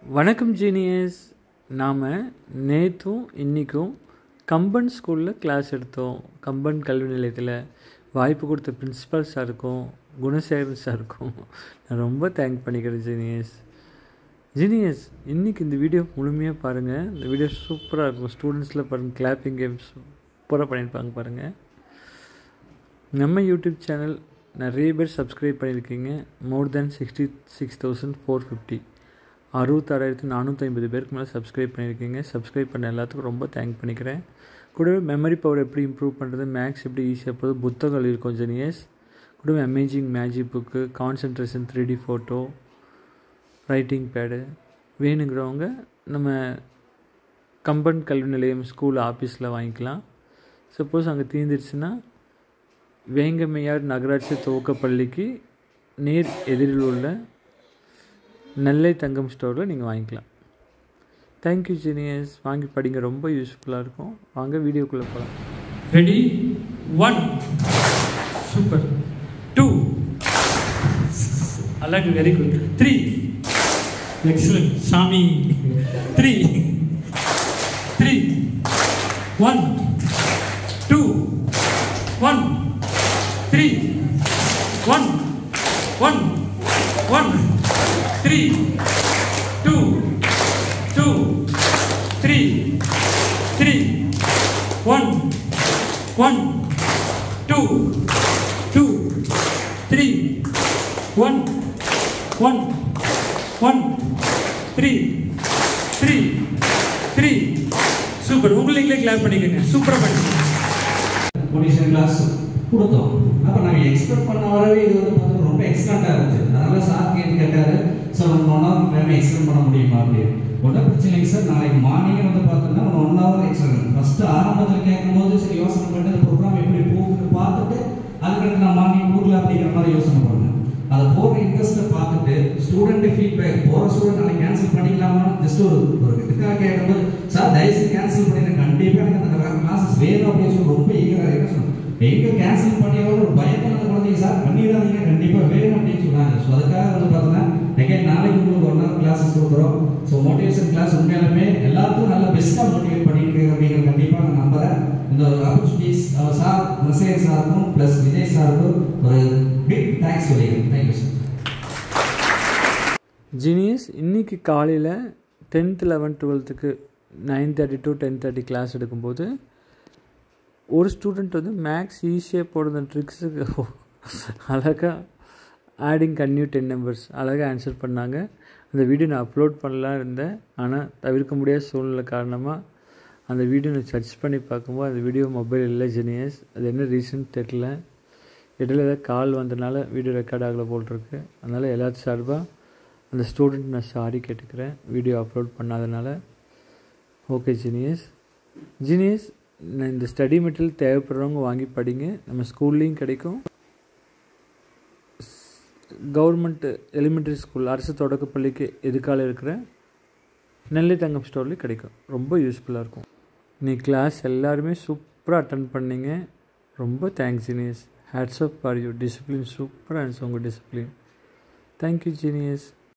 வணக்கம் ஜீனியஸ். நாம் நேற்றும் இன்றைக்கும் கம்பன் ஸ்கூலில் கிளாஸ் எடுத்தோம். கம்பன் கல்வி நிலையத்தில் வாய்ப்பு கொடுத்த பிரின்ஸிபல் சாருக்கும் குணசேகரன் சாருக்கும் நான் ரொம்ப தேங்க் பண்ணிக்கிறேன் ஜீனியஸ். இன்றைக்கி இந்த வீடியோ முழுமையாக பாருங்கள். இந்த வீடியோ சூப்பராக இருக்கும். ஸ்டூடெண்ட்ஸில் பாருங்கள், கிளாப்பிங் கேம்ஸ் சூப்பராக பண்ணியிருப்பாங்க பாருங்கள். நம்ம யூடியூப் சேனல் நிறைய பேர் சப்ஸ்கிரைப் பண்ணியிருக்கீங்க. மோர் தேன் 66,450 66,450 பேருக்கு மேலே சப்ஸ்கிரைப் பண்ணியிருக்கீங்க. சப்ஸ்கிரைப் பண்ண எல்லாத்துக்கும் ரொம்ப தேங்க் பண்ணிக்கிறேன். கூடவே மெமரி பவர் எப்படி இம்ப்ரூவ் பண்ணுறது, மேக்ஸ் எப்படி ஈஸியாக போகுது, புத்தகங்கள் இருக்கும் ஜீனியஸ். கூடவே amazing magic book, concentration 3D photo, writing pad வேணுங்கிறவங்க நம்ம கம்பன் கல்வி நிலையம் ஸ்கூல் ஆஃபீஸில் வாங்கிக்கலாம். சப்போஸ் அங்கே தீர்ந்துருச்சுன்னா வேங்கம்மையார் நகராட்சி துவக்கப்பள்ளிக்கு நேர் எதிரில் உள்ள நெல்லை தங்கம் ஸ்டோரில் நீங்கள் வாங்கிக்கலாம். Thank you genius. வாங்கி படிங்க, ரொம்ப யூஸ்ஃபுல்லாக இருக்கும். வாங்க வீடியோக்குள்ளே போகலாம். ரெடி? 1 சூப்பர், 2 அழகு, வெரி குட், 3 எக்ஸலண்ட் சாமி, 3 1 2 1 3 1 1 1 3 2 2 3 3 1 1 2 2 3 1 1 1 3 3 3 சூப்பர். உங்களுங்களே கிளாப் பண்ணிக்கோங்க. சூப்பராக பண்ணிக்கோங்க. பொலிஷன் கிளாஸ் கொடுத்தோம். அப்போ நாங்கள் எக்ஸ்பெக்ட் பண்ண வரவே இது வந்து பார்த்தீங்கன்னா ரொம்ப எக்ஸலண்ட்டாக இருந்துச்சு. அதனால் சார் கேட்டார், சார் 1 hour மேலே எக்ஸ்டெண்ட் பண்ண முடியுமா அப்படின்னு. ஒன்றும் பிரச்சனை இல்லைங்க சார், நாளைக்கு மார்னிங் வந்து பார்த்தோம்னா 1 hour எக்ஸ்டெண்ட். ஃபஸ்ட்டு ஆரம்பத்தில் கேட்கும்போது சரி யோசனை பண்ணிட்டு ப்ரோக்ராம் எப்படி போகுதுன்னு பார்த்துட்டு அதுக்கடுத்து நான் மார்னிங் கொடுக்கல அப்படிங்கிற மாதிரி யோசனை பண்ணேன். அதை போகிற இன்ட்ரெஸ்ட்டை பார்த்துட்டு ஸ்டூடெண்ட்டு ஃபீட்பேக் போகிற ஸ்டூடெண்ட் நாளைக்கு கேன்சல் பண்ணிக்கலாமா ஜஸ்ட் ஒரு இதுக்காக கேட்கும்போது சார் தயவுசெய்து கேன்சல் பண்ணிடுறேன், கண்டிப்பாக எனக்கு அந்த கிளாஸஸ் வேணும் அப்படின்னு சொல்லி ரொம்ப ஈகராக என்ன சொன்னேன். எங்கே கேன்சல் பண்ணியோட ஒரு பயத்தில் அந்த குழந்தைங்க சார் பண்ணிடாதீங்க, கண்டிப்பாக வேணும் அப்படின்னு சொன்னாங்க. ஸோ அதுக்காக வந்து பார்த்தீங்கன்னா நாளைக்கு உங்களுக்கு 1 hour கிளாஸஸ் கொடுக்குறோம். ஸோ மோட்டிவேஷன் கிளாஸ் உண்மையாலுமே எல்லாத்துக்கும் நல்லா பெஸ்ட்டாக மோட்டிவேட் பண்ணிட்டு அப்படிங்கிற கண்டிப்பாக நான் நம்புகிறேன். இந்த ஒரு ஆப்பர்ச்சுனிட்டிஸ் சார் குணசேகர் சாருக்கும் ப்ளஸ் விஜய் சாருக்கும் ஒரு பிக் தேங்க்ஸ் சொல்லிடுறேன். Thank you sir. ஜீனியஸ், இன்றைக்கி காலையில் 10th 11th 12th 9:30 to 10:30 class எடுக்கும்போது ஒரு ஸ்டூடெண்ட் வந்து மேக்ஸ் ஈஸியாக போடுற ட்ரிக்ஸுக்கு அழகாக ஆடிங் கன்யூ 10 numbers அழகாக ஆன்சர் பண்ணாங்க. அந்த வீடியோ நான் அப்லோட் பண்ணலாம் இருந்தேன், ஆனால் தவிர்க்க முடியாத சூழ்நிலை காரணமாக அந்த வீடியோ நான் சர்ச் பண்ணி பார்க்கும்போது அந்த வீடியோ மொபைல் இல்லை ஜீனியஸ். அது என்ன ரீசன் தெரியல. இடையில ஏதாவது கால் வந்ததுனால வீடியோ ரெக்கார்ட் ஆகலை போட்டிருக்கு. அதனால் எல்லாத்து சார்பாக அந்த ஸ்டூடெண்ட் நான் சாரி கேட்டுக்கிறேன், வீடியோ அப்லோட் பண்ணாதனால. Okay genius. இந்த ஸ்டடி மெட்டீரியல் தேவைப்படுறவங்க வாங்கி படிங்க. நம்ம ஸ்கூல்லேயும் கிடைக்கும், கவர்மெண்ட் எலிமெண்ட்ரி ஸ்கூல் அரசு தொடக்கப்பள்ளிக்கு எதுக்கால இருக்கிற நெல்லை தங்கம் ஸ்டோர்லேயும் கிடைக்கும். ரொம்ப யூஸ்ஃபுல்லாக இருக்கும். நீ கிளாஸ் எல்லாருமே சூப்பராக அட்டன் பண்ணிங்க. ரொம்ப thanks genius. Hats off for you. Discipline சூப்பராக இருந்துச்சு உங்கள் டிசிப்ளின். Thank you genius.